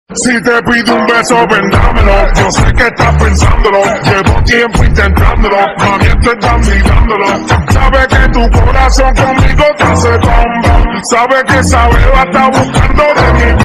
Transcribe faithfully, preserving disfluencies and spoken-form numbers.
Si te pido un beso, vendámelo. Yo sé que estás pensándolo. Llevo tiempo intentándolo. Mami, estoy tan mirándolo. Sabe que tu corazón conmigo te hace bomba. Sabe que esa beba está buscando de mí.